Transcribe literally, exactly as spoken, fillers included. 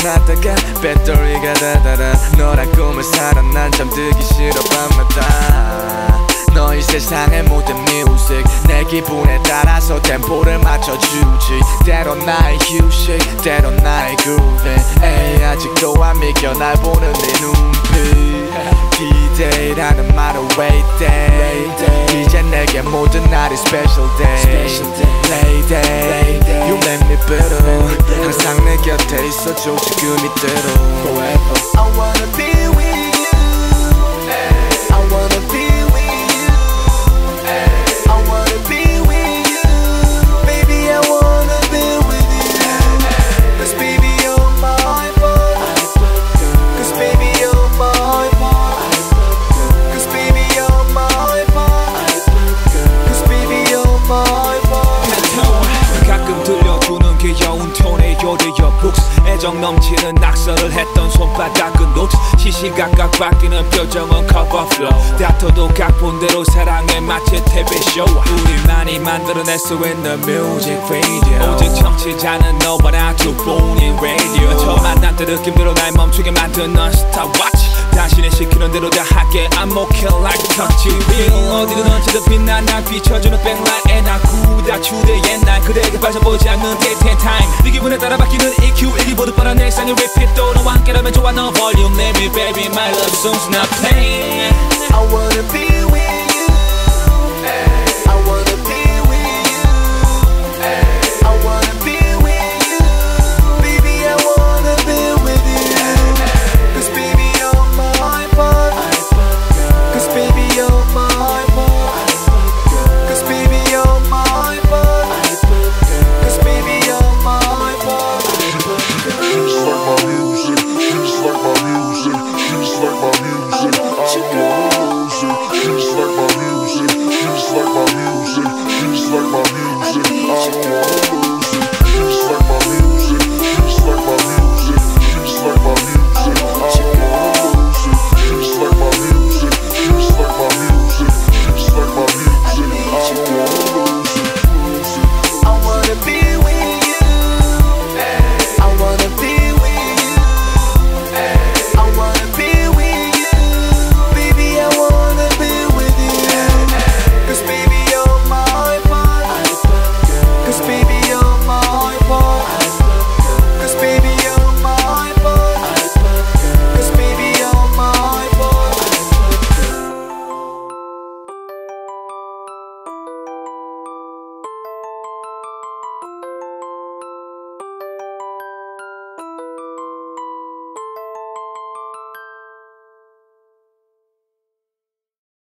나다가 배터리가 닳아라 너란 꿈을 살아 난 잠들기 싫어 밤마다 너희 세상의 모든 뮤직 내 기분에 따라서 템포를 맞춰주지 때론 나의 휴식 때론 나의 grooving 에이 아직도 안 믿겨 날 보는 네 눈빛 D-Day라는 말은 wait day 이제 내게 모든 날이 special day play day you make me better 항상 내 곁에 있어줘 지금 이대로 forever I wanna be with you I wanna be 귀여운 톤의 요리어 북스 애정 넘치는 낙서를 했던 손바닥은 노트 시시각각 바뀌는 표정은 cover flow 다퉈도 각본대로 사랑에 마치 티비쇼 우리만이 만들어냈어 in the music video 오직 청취자는 너와 나 두뿐인 radio 처음 만날 때 느낌대로 날 멈추게 만든 넌 스타워치 당신이 시키는 대로 다 할게 I'm okay like touch you 어디든 언제든 빛나 날 비춰주는 backlight에 나 구다 추대 옛날 그대에게 빠져보지 않는 daytime time 네 기분에 따라 바뀌는 E Q 일기보드 빠른 내 일상의 repeat 또 너와 함께라면 좋아 너 volume Let me baby my love song's not playing I wanna be